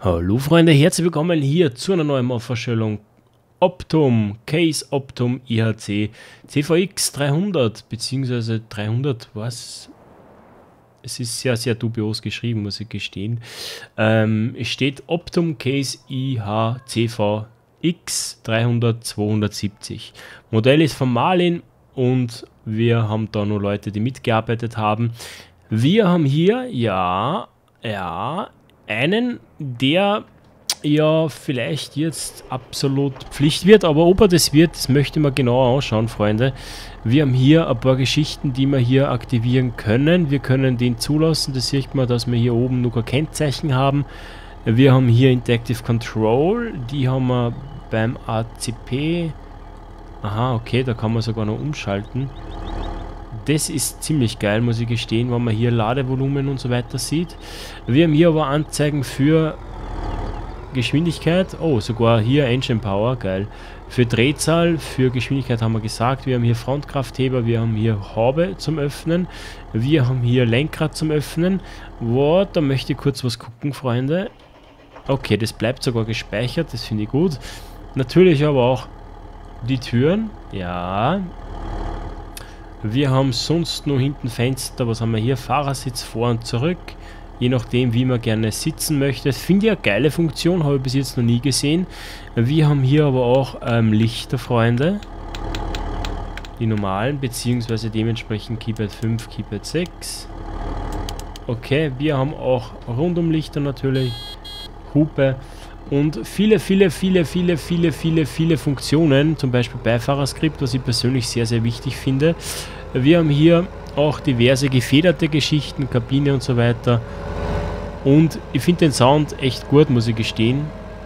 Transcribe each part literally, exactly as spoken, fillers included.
Hallo Freunde, herzlich willkommen hier zu einer neuen Aufstellung Optum, Case Optum I H C C V X dreihundert bzw. dreihundert, was? Es ist sehr, sehr dubios geschrieben, muss ich gestehen. Ähm, es steht Optum Case I H C V X dreihundert zweihundertsiebzig. Modell ist von Marlin und wir haben da nur Leute, die mitgearbeitet haben. Wir haben hier, ja, ja, einen, der ja vielleicht jetzt absolut Pflicht wird, aber ob er das wird, das möchte man genauer anschauen, Freunde. Wir haben hier ein paar Geschichten, die wir hier aktivieren können. Wir können den zulassen, das sieht man, dass wir hier oben noch ein Kennzeichen haben. Wir haben hier Interactive Control, die haben wir beim A C P. Aha, okay, da kann man sogar noch umschalten. Das ist ziemlich geil, muss ich gestehen, wenn man hier Ladevolumen und so weiter sieht. Wir haben hier aber Anzeigen für Geschwindigkeit. Oh, sogar hier Engine Power, geil. Für Drehzahl, für Geschwindigkeit haben wir gesagt. Wir haben hier Frontkraftheber, wir haben hier Haube zum Öffnen. Wir haben hier Lenkrad zum Öffnen. Wow, da möchte ich kurz was gucken, Freunde. Okay, das bleibt sogar gespeichert, das finde ich gut. Natürlich aber auch die Türen, ja. Wir haben sonst nur hinten Fenster, was haben wir hier? Fahrersitz vor und zurück, je nachdem wie man gerne sitzen möchte. Das finde ich eine geile Funktion, habe ich bis jetzt noch nie gesehen. Wir haben hier aber auch ähm, Lichter, Freunde. Die normalen, beziehungsweise dementsprechend Keypad fünf, Keypad sechs. Okay, wir haben auch Rundumlichter natürlich, Hupe. Und viele, viele, viele, viele, viele, viele, viele Funktionen, zum Beispiel Beifahrerskript, was ich persönlich sehr, sehr wichtig finde. Wir haben hier auch diverse gefederte Geschichten, Kabine und so weiter. Und ich finde den Sound echt gut, muss ich gestehen.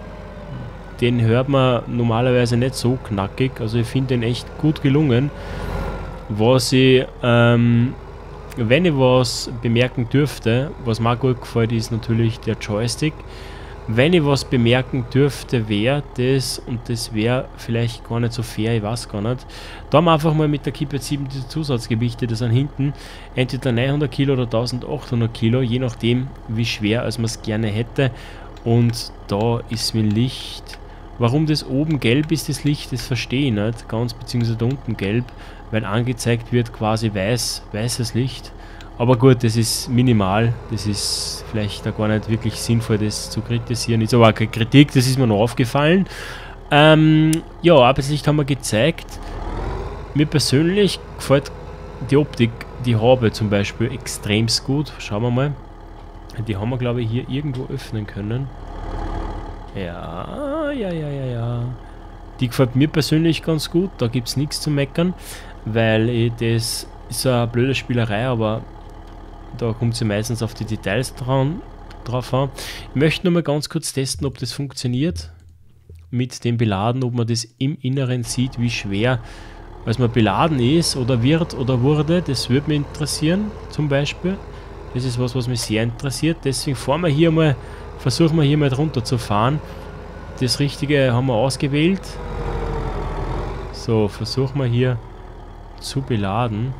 Den hört man normalerweise nicht so knackig, also ich finde den echt gut gelungen. Was ich, ähm, wenn ich was bemerken dürfte, was mir gut gefällt, ist natürlich der Joystick. Wenn ich was bemerken dürfte, wäre das, und das wäre vielleicht gar nicht so fair, ich weiß gar nicht, da haben wir einfach mal mit der Keypad sieben diese Zusatzgewichte, das sind hinten entweder neunhundert Kilo oder eintausendachthundert Kilo, je nachdem wie schwer als man es gerne hätte. Und da ist mein Licht, warum das oben gelb ist, das Licht, das verstehe ich nicht, ganz, beziehungsweise da unten gelb, weil angezeigt wird quasi weiß, weißes Licht. Aber gut, das ist minimal, das ist vielleicht auch gar nicht wirklich sinnvoll, das zu kritisieren. Ist aber auch keine Kritik, das ist mir noch aufgefallen. Ähm, ja, Arbeitslicht haben wir gezeigt. Mir persönlich gefällt die Optik, die Haube zum Beispiel, extremst gut. Schauen wir mal. Die haben wir, glaube ich, hier irgendwo öffnen können. Ja, ja, ja, ja, ja. Die gefällt mir persönlich ganz gut, da gibt es nichts zu meckern, weil ich, das ist eine blöde Spielerei, aber da kommt sie meistens auf die Details dran, drauf an. Ich möchte nur mal ganz kurz testen, ob das funktioniert mit dem Beladen, ob man das im Inneren sieht, wie schwer als man beladen ist oder wird oder wurde. Das würde mich interessieren, zum Beispiel. Das ist was, was mich sehr interessiert. Deswegen fahren wir hier mal, versuchen wir hier mal drunter zu fahren. Das Richtige haben wir ausgewählt. So, versuchen wir hier zu beladen.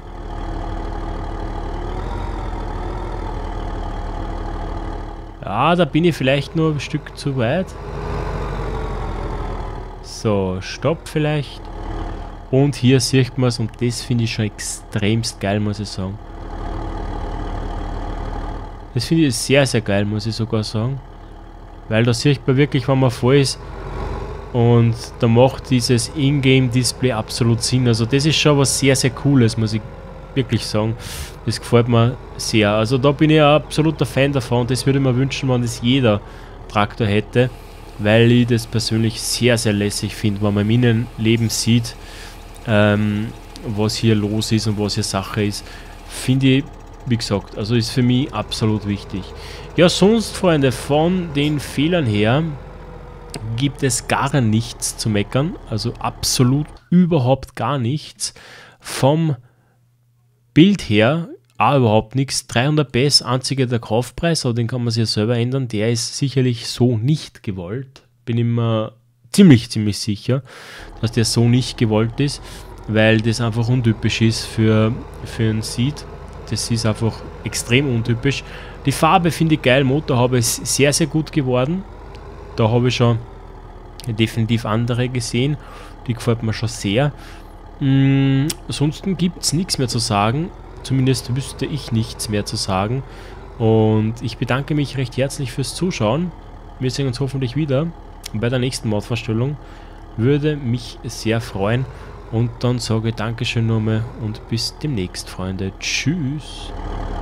Ja, da bin ich vielleicht nur ein Stück zu weit. So, Stopp vielleicht. Und hier sieht man es, und das finde ich schon extremst geil, muss ich sagen. Das finde ich sehr, sehr geil, muss ich sogar sagen. Weil da sieht man wirklich, wenn man voll ist. Und da macht dieses Ingame-Display absolut Sinn. Also das ist schon was sehr, sehr Cooles, muss ich wirklich sagen. Das gefällt mir sehr. Also da bin ich ein absoluter Fan davon. Das würde ich mir wünschen, wenn das jeder Traktor hätte. Weil ich das persönlich sehr, sehr lässig finde, wenn man im Innenleben sieht, ähm, was hier los ist und was hier Sache ist. Finde ich, wie gesagt, also ist für mich absolut wichtig. Ja, sonst, Freunde, von den Fehlern her gibt es gar nichts zu meckern. Also absolut überhaupt gar nichts. Vom Bild her auch überhaupt nichts. dreihundert P S, einziger der Kaufpreis, aber den kann man sich ja selber ändern. Der ist sicherlich so nicht gewollt. Bin ich mir ziemlich, ziemlich sicher, dass der so nicht gewollt ist, weil das einfach untypisch ist für, für ein Seed. Das ist einfach extrem untypisch. Die Farbe finde ich geil, Motorhaube ist sehr, sehr gut geworden. Da habe ich schon definitiv andere gesehen. Die gefällt mir schon sehr. Mm, ansonsten gibt es nichts mehr zu sagen. Zumindest wüsste ich nichts mehr zu sagen. Und ich bedanke mich recht herzlich fürs Zuschauen. Wir sehen uns hoffentlich wieder bei der nächsten Modvorstellung. Würde mich sehr freuen. Und dann sage ich Dankeschön nochmal und bis demnächst, Freunde. Tschüss.